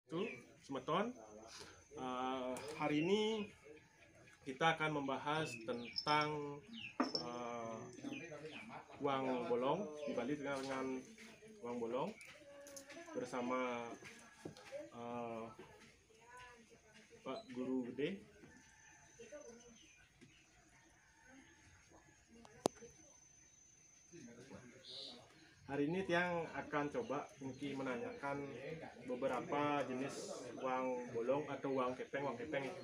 Itu Semeton. Hari ini kita akan membahas tentang uang bolong di Bali dengan uang bolong bersama Pak Guru Gede. Hari ini Tiang akan coba mungkin menanyakan beberapa jenis uang bolong atau uang kepeng, uang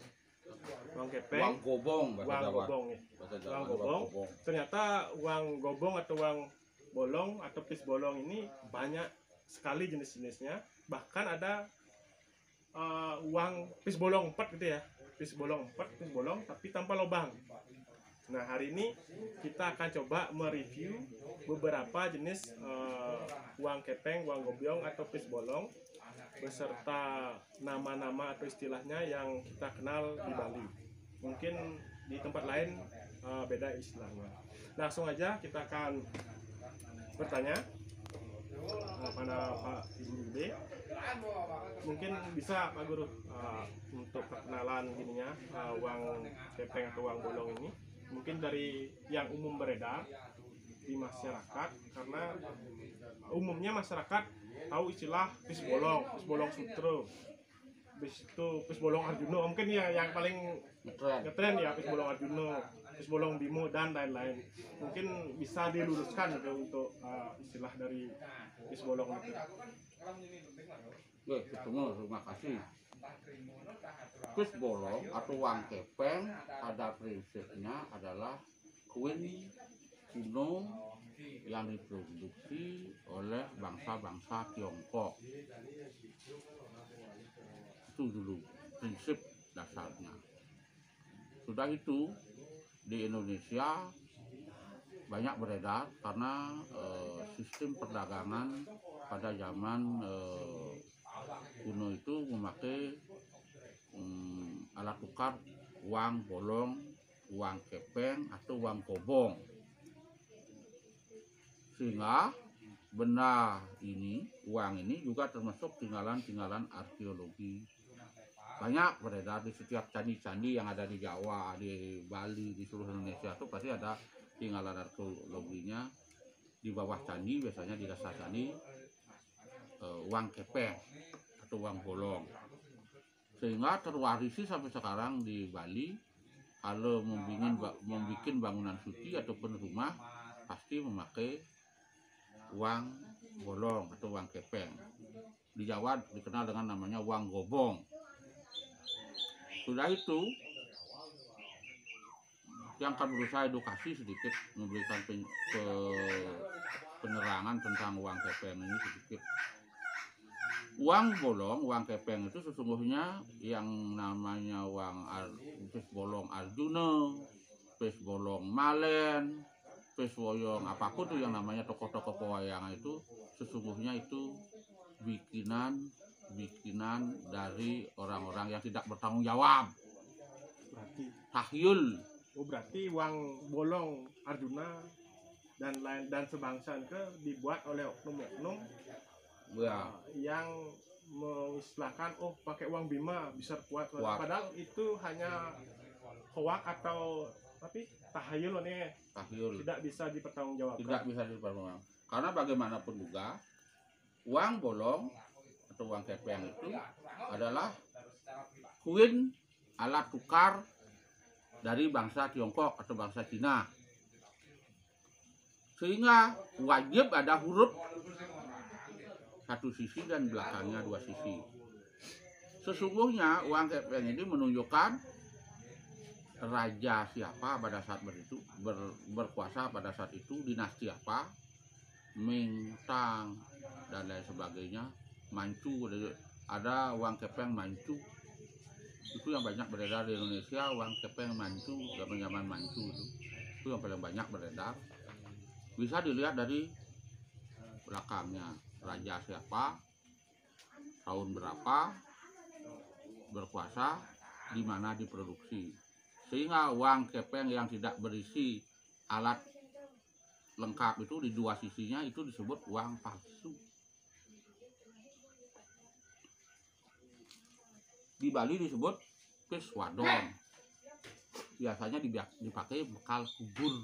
gobong, uang gobong ya. Uang gobong. Ternyata uang gobong atau uang bolong atau pis bolong ini banyak sekali jenis-jenisnya. Bahkan ada uang pis bolong 4 gitu ya. Pis bolong 4, pis bolong tapi tanpa lubang. Nah, hari ini kita akan coba mereview beberapa jenis uang kepeng, uang gobyong atau pis bolong beserta nama-nama atau istilahnya yang kita kenal di Bali. Mungkin di tempat lain beda istilahnya. Langsung aja kita akan bertanya pada Pak Guru Gede. Mungkin bisa Pak Guru untuk perkenalan gininya uang kepeng atau uang bolong ini. Mungkin dari yang umum beredar di masyarakat, karena umumnya masyarakat tahu istilah pis bolong sutro, pis bolong Arjuno, mungkin ya yang paling ngetren ya pis bolong Arjuno, pis bolong Bimo dan lain-lain. Mungkin bisa diluruskan gitu untuk istilah dari pis bolong itu. Terima kasih. Pis bolong atau uang kepeng pada prinsipnya adalah koin kuno yang diproduksi oleh bangsa-bangsa Tiongkok. Itu dulu prinsip dasarnya. Sudah itu di Indonesia banyak beredar karena sistem perdagangan pada zaman kuno itu memakai alat tukar uang bolong, uang kepeng atau uang gobong. Sehingga benda ini, uang ini juga termasuk tinggalan-tinggalan arkeologi. Banyak beredar di setiap candi-candi yang ada di Jawa, di Bali, di seluruh Indonesia itu pasti ada tinggalan arkeologinya. Di bawah candi biasanya di dasar candi uang kepeng atau uang bolong. Sehingga terwarisi sampai sekarang di Bali, kalau membuat bangunan suci ataupun rumah pasti memakai uang bolong atau uang kepeng. Di Jawa dikenal dengan namanya uang gobong. Sudah itu yang akan berusaha edukasi sedikit, memberikan penerangan tentang uang kepeng ini sedikit. Uang bolong, uang kepeng itu sesungguhnya yang namanya pis bolong Arjuna, pis bolong Malen, pis bolong apapun tuh yang namanya tokoh-tokoh pewayangan itu sesungguhnya itu bikinan dari orang-orang yang tidak bertanggung jawab. Berarti tahyul. Berarti uang bolong Arjuna dan sebangsa ke dibuat oleh oknum-oknum yang mengistilahkan pakai uang Bima bisa kuat. Padahal itu hanya hoak atau tahayul nih. Tahayul. Tidak bisa dipertanggungjawabkan. Tidak bisa dipertanggungjawabkan. Karena bagaimanapun juga uang bolong atau uang kepeng itu adalah koin alat tukar dari bangsa Tiongkok atau bangsa Cina. Sehingga wajib ada huruf satu sisi dan belakangnya dua sisi. Sesungguhnya uang kepeng ini menunjukkan raja siapa pada saat itu berkuasa pada saat itu, dinasti apa, Ming, Tang dan lain sebagainya. Manchu, ada uang kepeng Manchu. Itu yang banyak beredar di Indonesia, uang kepeng Manchu, zaman Manchu itu yang paling banyak beredar. Bisa dilihat dari belakangnya, raja siapa, tahun berapa, berkuasa, di mana diproduksi. Sehingga uang kepeng yang tidak berisi alat lengkap itu di dua sisinya itu disebut uang palsu. di Bali disebut pis wadon. Biasanya dipakai bekal kubur.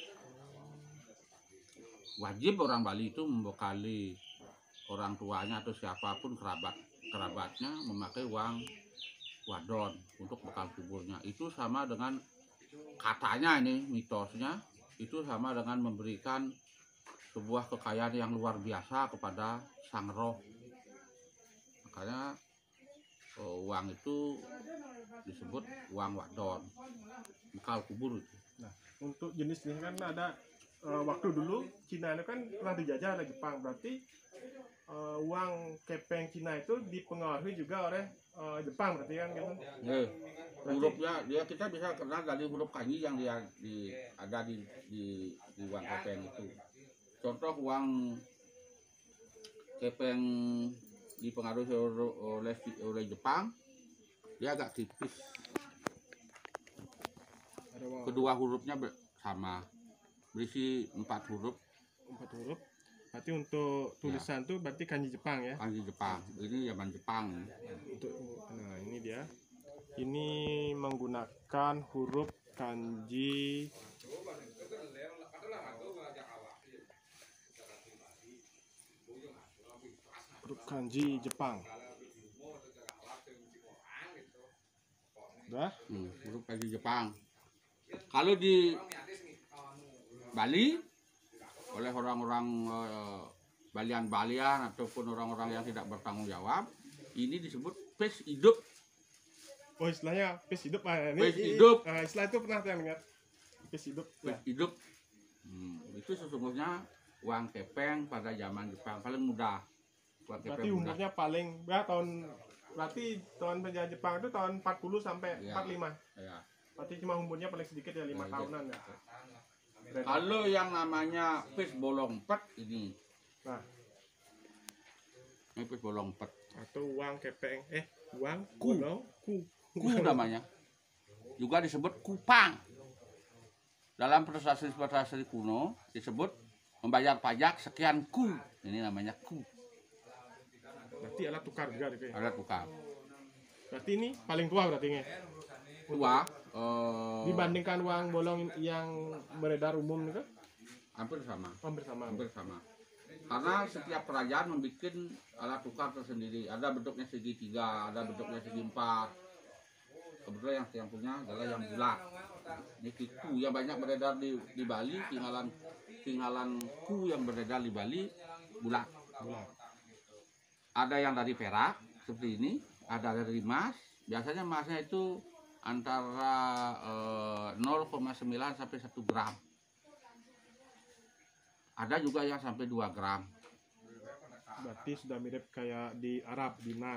Wajib orang Bali itu membekali orang tuanya atau siapapun kerabatnya memakai uang wadon untuk bekal kuburnya. Itu sama dengan, katanya ini mitosnya, itu sama dengan memberikan sebuah kekayaan yang luar biasa kepada sang roh. Makanya uang itu disebut uang wadon, bekal kubur itu. Nah, untuk jenis-jenis kan ada waktu dulu Cina itu kan pernah dijajah oleh Jepang, berarti uang kepeng Cina itu dipengaruhi juga oleh Jepang berarti kan gitu. Hurufnya dia kita bisa kenal dari huruf kanji yang ada di uang kepeng itu. Contoh uang kepeng dipengaruhi oleh Jepang, dia agak tipis. Kedua hurufnya sama, berisi 4 huruf. 4 huruf. Berarti untuk tulisan tuh berarti kanji Jepang ya? Kanji Jepang. Ini zaman Jepang. Nah ini dia. Ini menggunakan huruf kanji Jepang. Udah? Huruf kanji Jepang. Kalau di Bali oleh orang-orang balian-balian ataupun orang-orang yang tidak bertanggung jawab, ini disebut pes hidup. Oh, istilahnya pes hidup. Pes hidup. Istilah itu pernah saya dengar. Pes hidup. Pes hidup. Itu sesungguhnya uang kepeng pada zaman Jepang paling mudah. Berarti umurnya paling berarti tahun penjajah Jepang itu tahun 40 sampai 45. Ya. Berarti cuma umurnya paling sedikit ya 5 tahunan ya. Kalau yang namanya pis bolong pet ini. Nah, ini pis bolong pet atau uang kepeng uang ku namanya. Juga disebut kupang. Dalam prasasti kuno disebut membayar pajak sekian ku. Ini namanya ku. Berarti alat tukar juga gitu ya. Alat tukar. Berarti ini paling tua berarti ini. Tua dibandingkan uang bolong yang beredar umum itu hampir sama. Hampir sama. Karena setiap kerajaan membuat alat tukar tersendiri. Ada bentuknya segitiga, ada bentuknya segi 4. Kebetulan yang punya adalah yang bulat. Ini ku yang banyak beredar di Bali, tinggalan ku yang beredar di Bali bulat. Ada yang dari perak seperti ini, ada dari emas. Biasanya emasnya itu antara 0,9 sampai 1 gram. Ada juga yang sampai 2 gram. Berarti sudah mirip kayak di Arab, dinar.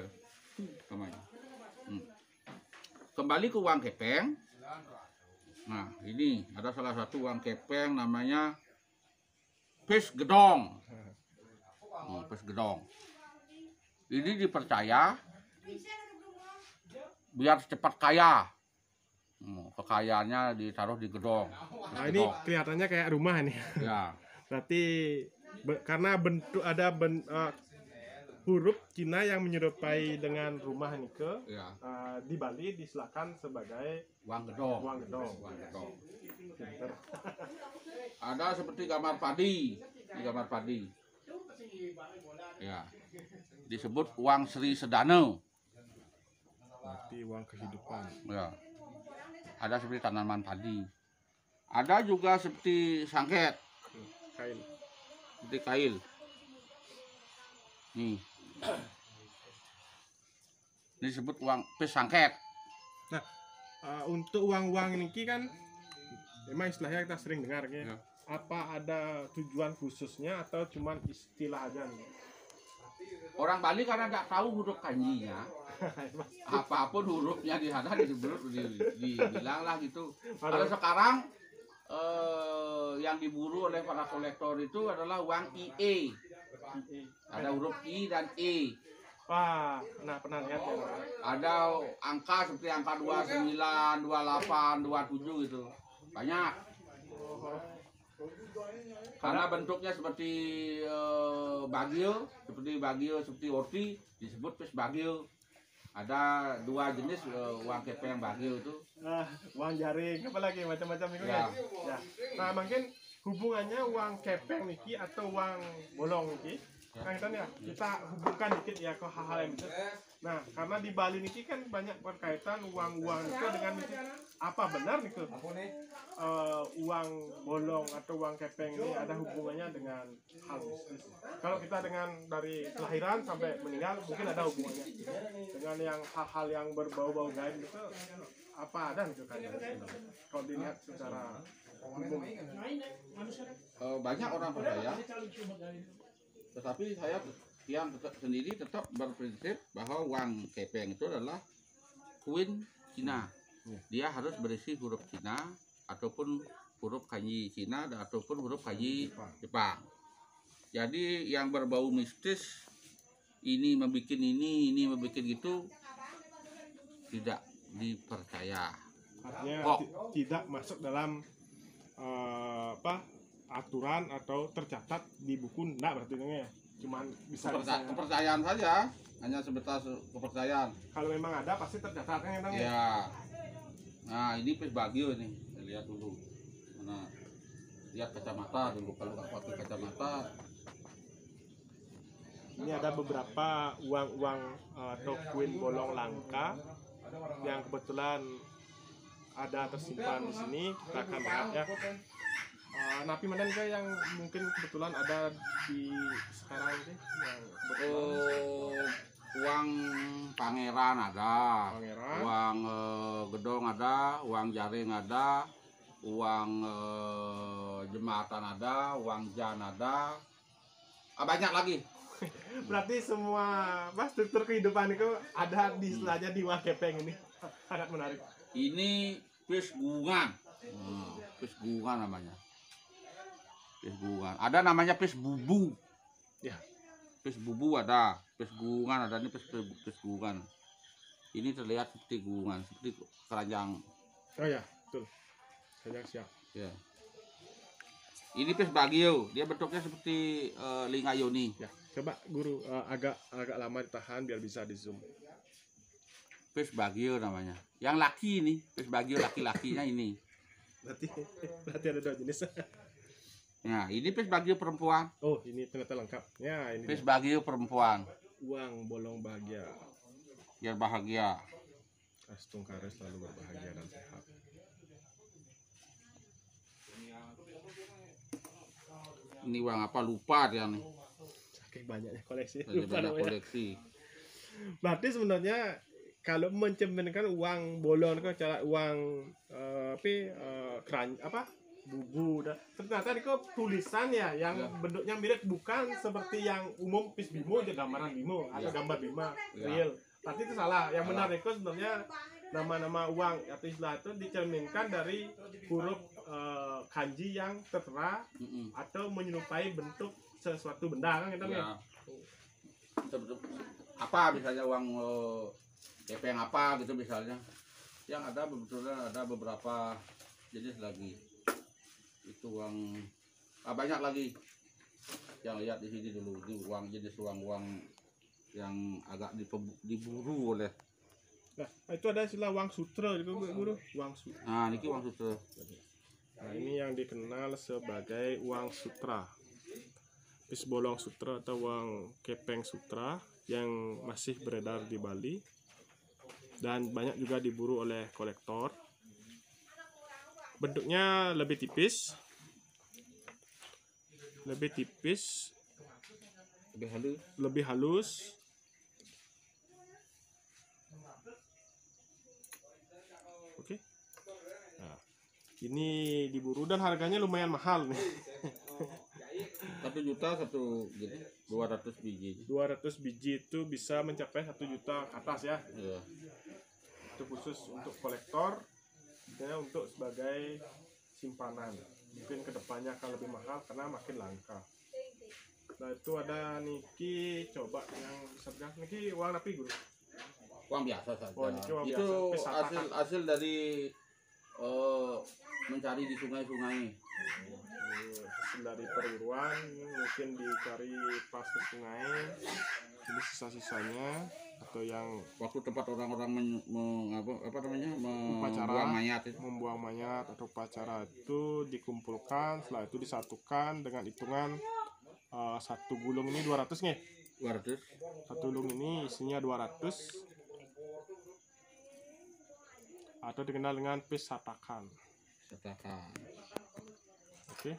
Kembali ke uang kepeng. Nah, ini ada salah satu uang kepeng namanya pis gedong. Pis gedong. Ini dipercaya biar cepat kaya. Kekayaannya ditaruh di gedong. Nah, ini kelihatannya kayak rumah nih. Ya. Berarti karena bentuk ada huruf Cina yang menyerupai dengan rumah nih di Bali disilakan sebagai uang gedong. Uang gedong. Ada seperti gambar padi, gambar padi. Ya. Disebut uang Sri Sedana. Berarti uang kehidupan. Ya. Ada seperti tanaman padi. Ada juga seperti sangket. Kail. Seperti kail. Nih. Ini disebut uang pis sangket. Nah, untuk uang-uang ini kan memang istilahnya kita sering dengar ya. Apa ada tujuan khususnya atau cuman istilah aja nih? Orang Bali karena nggak tahu huruf kanjinya, apapun hurufnya di sana dibilang lah gitu. Kalau sekarang yang diburu oleh para kolektor itu adalah uang IE. Ada huruf I dan E. Wah, pernah lihat ya. Ada angka seperti angka 29, 28, 27 gitu. Banyak. Karena bentuknya seperti bagio, seperti orti disebut pis bagio. Ada dua jenis uang kepeng bagio itu. Uang jaring, apa lagi macam-macam itu Ya. ya. Nah mungkin hubungannya uang kepeng niki atau uang bolong niki, kan kita hubungkan dikit ya ke hal-hal yang itu. Nah karena di Bali niki kan banyak berkaitan uang-uang itu dengan niki. Apa benar nih uang bolong atau uang kepeng ini ada hubungannya dengan hal mistis? Kalau kita dengan dari kelahiran sampai meninggal mungkin ada hubungannya dengan yang hal-hal yang berbau-bau gaib itu, apa ada nih kaitannya kalau dilihat secara umum? Banyak orang percaya, tetapi saya yang sendiri tetap berprinsip bahwa uang kepeng itu adalah koin Cina. Dia harus berisi huruf Cina ataupun huruf kanji Cina ataupun huruf kanji Jepang. Jadi yang berbau mistis ini membuat gitu tidak dipercaya. Artinya tidak masuk dalam aturan atau tercatat di buku, enggak berarti ya. Cuman bisa kepercayaan saja, hanya sebatas kepercayaan. Kalau memang ada pasti tercatat kan ya. Ya. Nah, ini pes bagio ini. Kita lihat dulu. Mana lihat kacamata dulu, kalau nggak pakai kacamata. Ini ada beberapa uang atau koin bolong langka yang kebetulan ada tersimpan di sini. Kita akan lihat ya. Napi mana nih yang mungkin kebetulan ada di sekarang ini yang uang pangeran ada, uang gedong ada, uang jaring ada, uang jembatan ada, uang jan ada, banyak lagi. Berarti semua struktur kehidupan itu ada di istilahnya di uang kepeng ini. Sangat menarik. Ini pesgungan, pesgungan namanya. Pesgungan. Ada namanya pesbubu. Ya. Pesbubu ada, pesgungan ada, ini pesgungan. Ini terlihat seperti gungan, seperti keranjang. Oh ya, betul. Keranjang siap. Ya. Ini pes bagio, dia bentuknya seperti lingayoni. Ya, coba guru agak lama ditahan biar bisa di zoom. Pes bagio namanya. Yang laki ini, pes bagio laki-lakinya ini. Berarti ada dua jenis. Nah, ini pes bagio perempuan. Oh, ini ternyata lengkap. Ya, ini. Pes bagio perempuan. Uang bolong bahagia. Biar bahagia. Kastung Kares selalu berbahagia dan sehat. Ini uang apa lupa dia nih. Saking banyaknya koleksi. Banyak koleksi. Berarti sebenarnya kalau mencerminkan uang bolong itu cara uang bubu ternyata itu tulisan ya yang bentuknya mirip, bukan seperti yang umum pis bimo aja gambaran bimo atau gambar bima real. Berarti itu salah. Yang benar itu sebenarnya nama-nama uang atau istilah itu dicerminkan dari huruf kanji yang tertera atau menyerupai bentuk sesuatu benda kan ya. Apa misalnya uang kepeng apa gitu misalnya. Yang ada sebetulnya ada beberapa jenis lagi. Itu uang banyak lagi. Yang lihat di sini dulu, ini uang jenis uang yang agak diburu oleh. Nah, itu ada istilah uang sutra itu guru, uang sutra. Nah, ini uang sutra. Nah, ini yang dikenal sebagai uang sutra. Pis bolong sutra atau uang kepeng sutra yang masih beredar di Bali dan banyak juga diburu oleh kolektor. Bentuknya lebih tipis, lebih halus. Oke. Nah, ini diburu dan harganya lumayan mahal nih. 1 juta satu gitu, 200 biji. 200 biji itu bisa mencapai 1 juta ke atas ya. Iya. Itu khusus untuk kolektor, ya, untuk sebagai simpanan. Mungkin kedepannya akan lebih mahal karena makin langka. Nah itu ada niki, coba yang sebelah niki uang api guru. Uang biasa saja. Oh, uang itu biasa. hasil dari mencari di sungai-sungai. Hasil dari perburuan, mungkin dicari pas ke sungai. Ini sisa-sisanya. atau yang waktu tempat orang-orang upacara membuang mayat itu. membuang mayat atau upacara itu dikumpulkan, setelah itu disatukan dengan hitungan satu gulung ini 200 nih. 200. Satu gulung ini isinya 200 atau dikenal dengan pis satakan. Oke.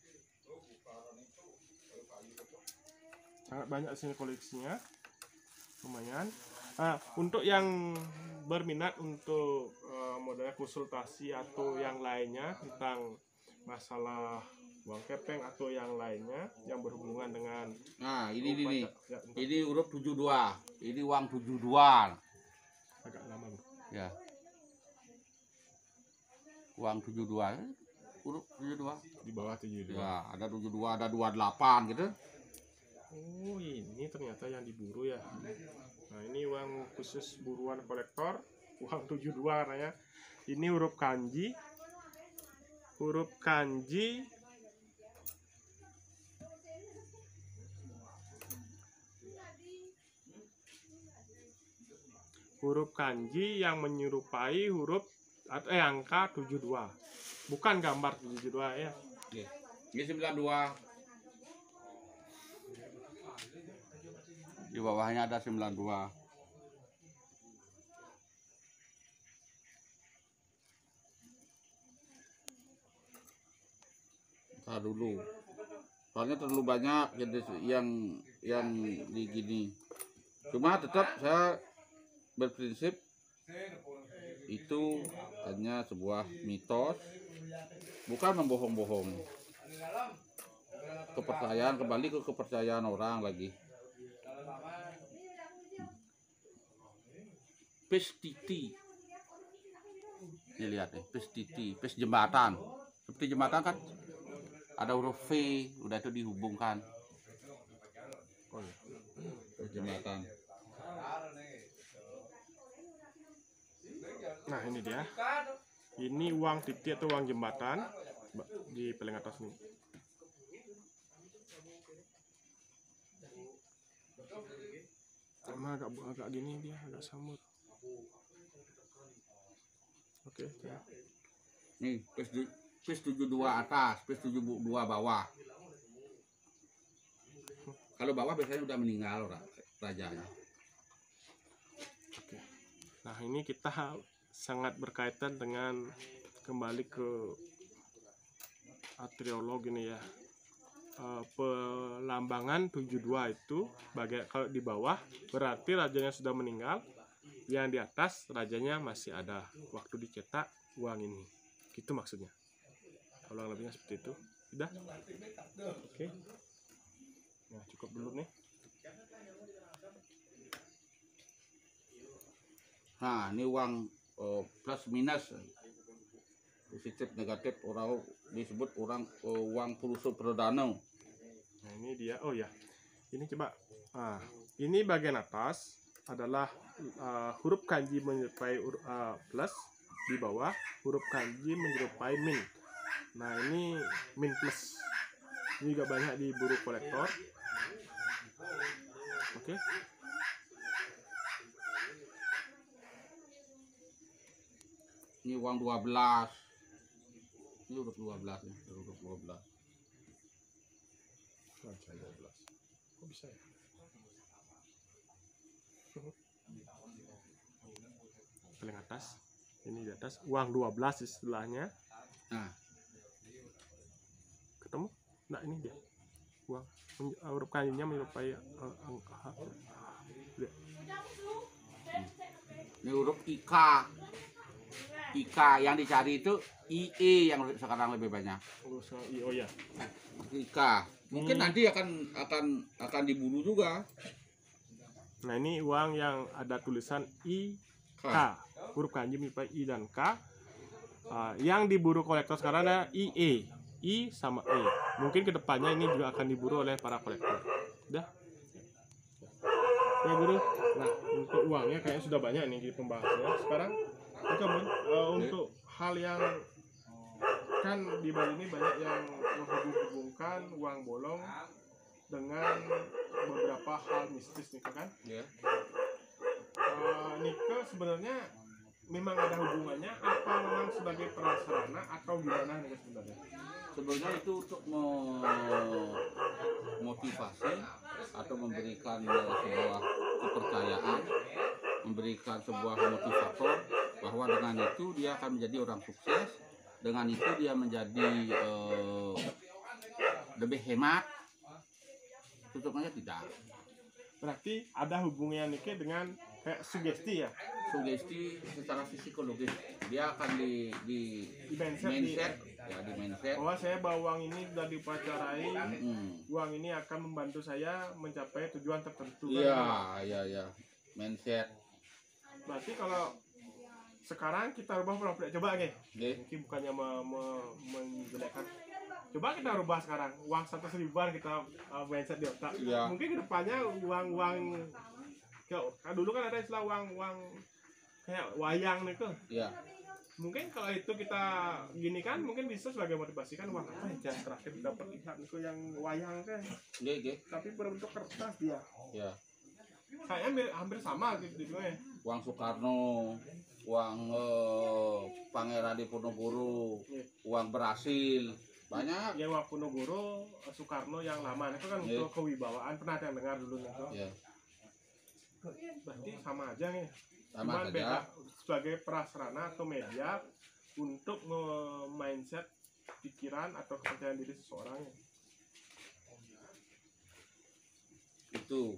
Sangat banyak sini koleksinya, lumayan. Nah, untuk yang berminat untuk modalnya konsultasi atau yang lainnya tentang masalah uang kepeng atau yang lainnya yang berhubungan dengan ini ya, ini huruf 72, ini uang 72 agak lama bro. ya, uang 72 huruf 72 Di bawah 72. ya, ada 72, ada 28 gitu. Oh, ini ternyata yang diburu ya. Nah, ini uang khusus buruan kolektor, uang 72 katanya. Ini huruf kanji. Huruf kanji yang menyerupai huruf atau angka 72. Bukan gambar 72 ya. Ini 92. Di bawahnya ada 92. Nah, dulu. Soalnya terlalu banyak jenis yang di gini. Cuma tetap saya berprinsip itu hanya sebuah mitos, bukan membohong-bohong. Kepercayaan, kembali ke kepercayaan orang lagi. Pes titi, ini lihat nih, pes titi, pes jembatan. Seperti jembatan kan ada huruf V, udah itu dihubungkan. Oh, iya. Pes jembatan. Nah, ini dia. Ini uang titik atau uang jembatan di paling atas nih. Karena agak gini dia, agak samut. Oke. Ya. Nih, pes 72 atas, pes 72 bawah. Kalau bawah biasanya udah meninggal rajanya. Oke. Nah, ini kita sangat berkaitan dengan kembali ke atriolog ini ya. Pelambangan 72 itu kalau di bawah berarti rajanya sudah meninggal, yang di atas rajanya masih ada waktu dicetak uang ini. Gitu maksudnya. Kalau lebihnya seperti itu. Sudah? Oke. Nah, cukup dulu nih. Nah, ini uang plus minus, positif negatif, orang disebut uang pulusa perdana. Nah, ini dia. Oh ya, ini coba. Nah, ini bagian atas adalah huruf kanji menyerupai plus, di bawah huruf kanji menyerupai min. Nah, ini min plus. Ini juga banyak di buru kolektor. Oke. Ini uang 12. Ini huruf 12 nih, huruf 12. Nah, 12. Kok bisa ya? Paling atas. Ini di atas uang 12 istilahnya. Nah, Ketemu? Nah, ini dia. Uang huruf kanjinya menyerupai angka. ini huruf IK. IK yang dicari itu IE yang sekarang lebih banyak. Oh ya. IK. Mungkin nanti akan diburu juga. Nah, ini uang yang ada tulisan IK. Huruf kanji menyerupai I dan K. Yang diburu kolektor sekarang ada IE. I sama E. Mungkin kedepannya ini juga akan diburu oleh para kolektor. Udah? Ya, Guru. Nah, untuk uangnya kayaknya sudah banyak nih di pembahasannya. Sekarang kita untuk hal yang kan di Bali ini banyak yang menghubung-hubungkan uang bolong dengan beberapa hal mistis nih kan. Ya. Nike sebenarnya memang ada hubungannya apa memang sebagai prasarana atau gimana nih sebenarnya? Sebenarnya itu untuk memotivasi atau memberikan sebuah kepercayaan, memberikan sebuah motivator bahwa dengan itu dia akan menjadi orang sukses, dengan itu dia menjadi lebih hemat. Tutupnya tidak. Berarti ada hubungannya Nike dengan kayak sugesti ya? Sugesti secara psikologis dia akan di Mindset. di mindset. Bahwa saya bawa uang ini sudah dipacarai, uang ini akan membantu saya mencapai tujuan tertentu. Iya. Mindset. Berarti kalau sekarang kita rubah pura-pura, coba nih. Okay. Mungkin bukannya menjelekkan. Coba kita rubah sekarang, uang 100 ribuan kita mindset di otak. Iya. Mungkin kedepannya uang kayak dulu kan ada istilah uang kayak wayang nih tuh. Iya. Mungkin kalau itu kita gini kan mungkin bisa sebagai motivasi kan uang apa ya terakhir dapat lihat itu yang wayang kan. Iya. Tapi berbentuk kertas dia. Iya. Kayaknya hampir sama gitu ya. Uang Soekarno, uang Pangeran Diponegoro, uang Brasil, banyak. Ya uang Ponorogo, Soekarno yang lama itu kan untuk kewibawaan, pernah yang dengar dulu itu. Iya. Berarti sama aja nih. Sama Cuman saja. beda sebagai prasarana atau media untuk mindset pikiran atau kepercayaan diri seseorang. Itu.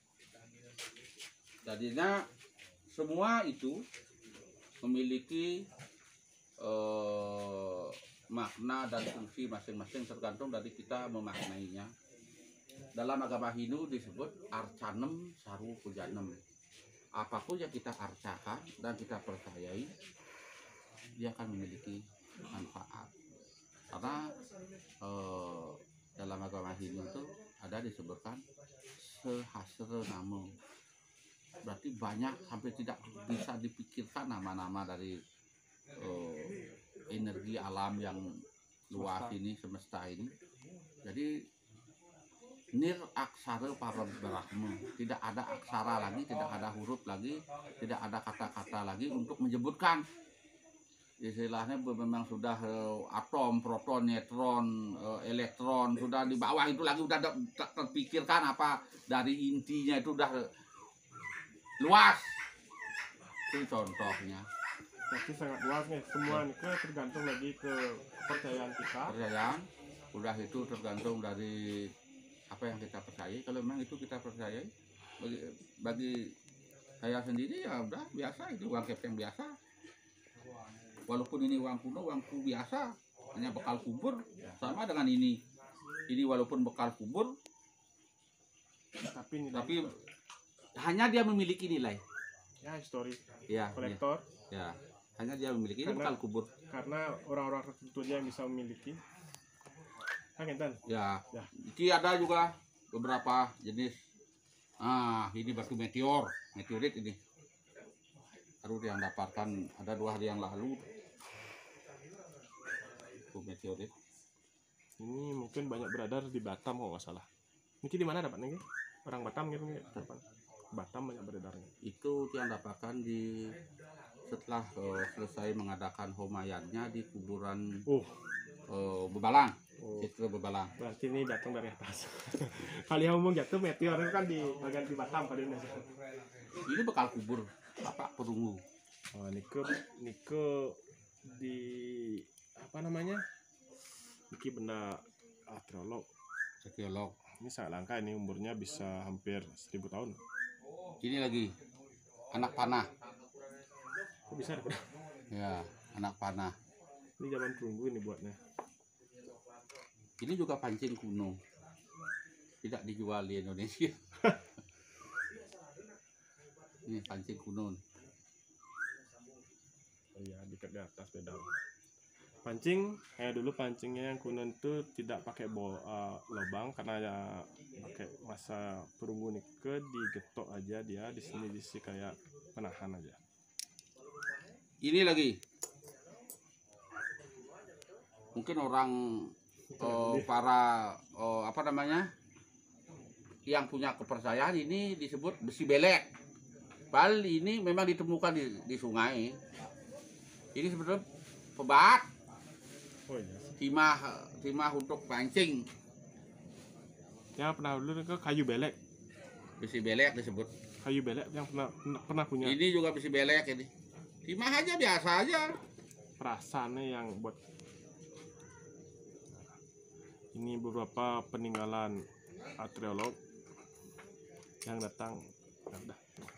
Jadinya semua itu memiliki makna dan fungsi masing-masing tergantung dari kita memaknainya. Dalam agama Hindu disebut arcanem saru pujanem. Apapun yang kita arcakan dan kita percayai, dia akan memiliki manfaat. Karena dalam agama Hindu itu ada disebutkan sehasra nama. Berarti banyak, hampir tidak bisa dipikirkan nama-nama dari energi alam yang luas ini, semesta ini. Jadi nir aksara para Brahma, tidak ada aksara lagi, tidak ada huruf lagi, tidak ada kata-kata lagi untuk menyebutkan. Istilahnya memang sudah atom, proton, neutron, elektron sudah di bawah itu lagi udah terpikirkan apa dari intinya itu udah luas. Itu contohnya. Tapi sangat luas nih, semua ini tergantung lagi ke kepercayaan kita. Kepercayaan, udah itu tergantung dari apa yang kita percayai. Kalau memang itu kita percayai, bagi saya sendiri ya udah biasa, itu uang kepeng biasa. Walaupun ini uang kuno, uangku biasa, hanya bekal kubur, sama dengan ini. Ini walaupun bekal kubur, Tapi hanya dia memiliki nilai. ya histori Ya, kolektor. ya, hanya dia memiliki ini Karena- bekal kubur. Karena orang-orang tertentu aja yang bisa memiliki. Kan Intan? Ya, Ya. ini ada juga beberapa jenis. Ini batu meteorit ini. Baru yang dapatkan ada 2 hari yang lalu. Batu meteorit. Ini mungkin banyak beredar di Batam kalau nggak salah. Mungkin di mana dapatnya? Orang Batam gitu nggak? Batam banyak beredarnya. Itu yang dapatkan setelah selesai mengadakan homayannya di kuburan Bebalang. Itu Bebalang. Berarti ini datang dari atas. Kali yang ngomong jatuh meteor itu kan di bagian di Batam pada Indonesia. Ini bekal kubur Bapak Perunggu. Oh, Nike di apa namanya? Niki benda arkeolog. Arkeolog. Ini sangat langka, ini umurnya bisa hampir 1000 tahun. Ini lagi anak panah. Kok bisa ada? Ya, anak panah. Ini zaman perunggu ini buatnya. Ini juga pancing kuno. Tidak dijual di Indonesia. Ini pancing kuno. Oh iya, di atas beda. Pancing, kayak dulu pancingnya yang kuno itu tidak pakai lubang karena ya pakai masa perunggu Nike digetok aja dia di sini kayak penahan aja. Ini lagi. Mungkin orang para apa namanya? Yang punya kepercayaan ini disebut besi belek. Bali ini memang ditemukan di sungai. Ini sebetulnya pebat, Oh iya. timah untuk pancing. Yang pernah dulu ke kayu belek. Besi belek disebut. Kayu belek yang pernah punya. Ini juga besi belek ini. Timah aja biasa aja. Perasaannya yang buat. Ini beberapa peninggalan arkeolog yang datang. Nah,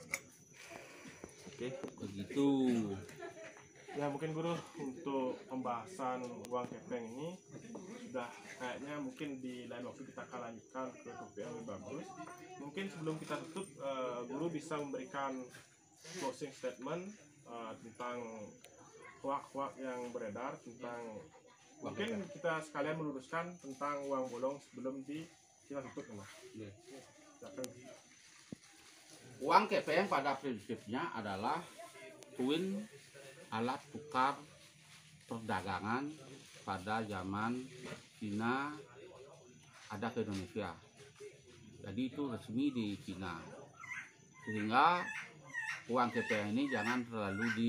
oke, Begitu. ya mungkin guru untuk pembahasan uang kepeng ini sudah kayaknya mungkin di lain waktu kita akan lanjutkan ke topik yang lebih bagus. Mungkin sebelum kita tutup, guru bisa memberikan closing statement tentang hoak-hoak yang beredar tentang, mungkin kita sekalian meluruskan tentang uang bolong sebelum kita tutup nih. Iya. Silakan. Uang kepeng pada prinsipnya adalah twin alat tukar perdagangan pada zaman Cina ada ke Indonesia. Jadi itu resmi di Cina. Sehingga uang kepeng ini jangan terlalu di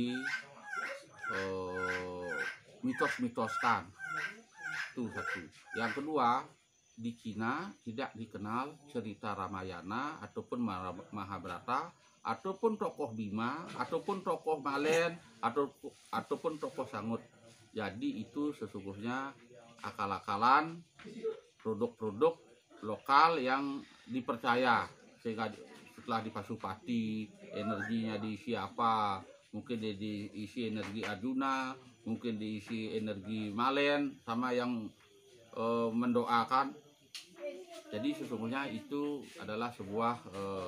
mitos-mitoskan. Itu satu. Yang kedua, di Cina tidak dikenal cerita Ramayana ataupun Mahabharata ataupun tokoh Bima ataupun tokoh Malen ataupun tokoh Sangut. Jadi itu sesungguhnya akal-akalan produk-produk lokal yang dipercaya, sehingga setelah di Pasupati energinya diisi apa, mungkin diisi energi Arjuna, mungkin diisi energi Malen sama yang mendoakan. Jadi sesungguhnya itu adalah sebuah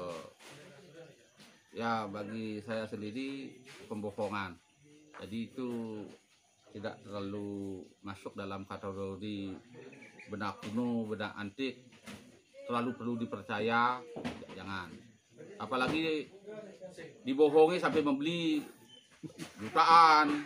ya bagi saya sendiri pembohongan. Jadi itu tidak terlalu masuk dalam kategori benda kuno, benda antik, terlalu perlu dipercaya, jangan. Apalagi dibohongi sampai membeli jutaan,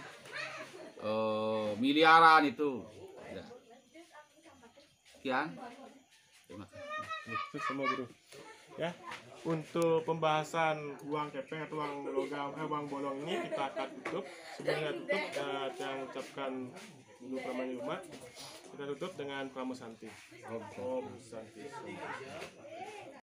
miliaran itu. Ya. Sekian. Terima kasih. Itu semua guru. Ya, untuk pembahasan uang kepeng atau uang logam, uang bolong ini kita akan tutup. Sebelumnya tutup, saya ucapkan dulu Pramani Umat. Kita tutup dengan Pramusanti. Om Santi.